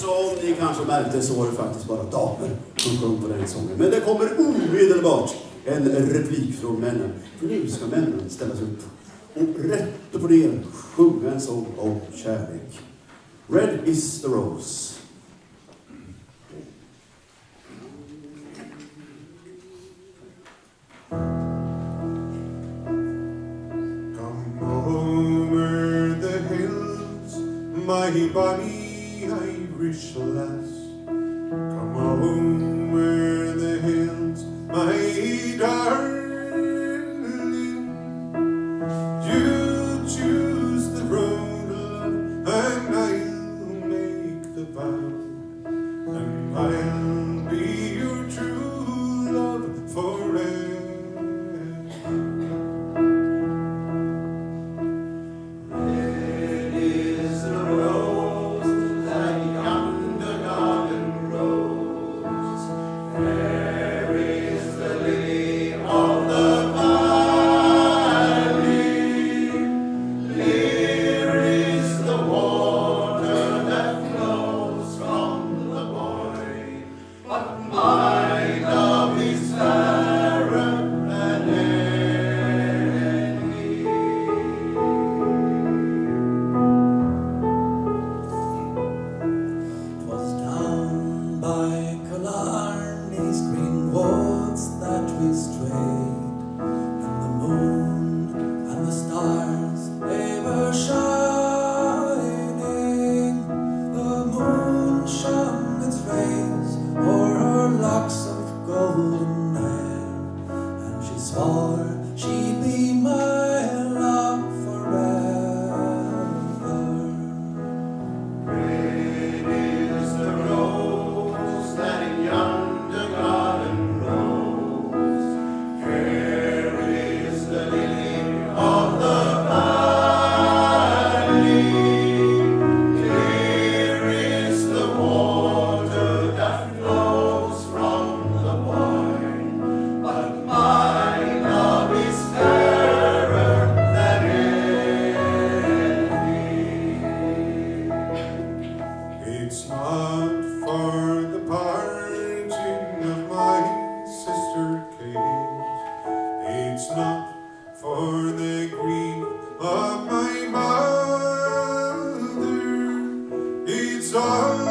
som ni kanske märkte så var det faktiskt bara damer som sjöng på den sången. Men det kommer omedelbart en replik från männen. För nu ska männen ställas upp och rätt på det sjunga en sång om kärlek. Red is the rose. Come over the hills, my bonny Irish lass. Come over the hills, my darling. You choose the road, love, and I'll make the vow, and I'll be your true love forever. She'd be my love forever. Red is the rose that in yonder garden grows. Fair is the lily of the valley. Clear is the water that flows from the Boyne. But my love is fairer than any. It's not for the parting of my sister Kate. It's not for the grief of my mother. It's all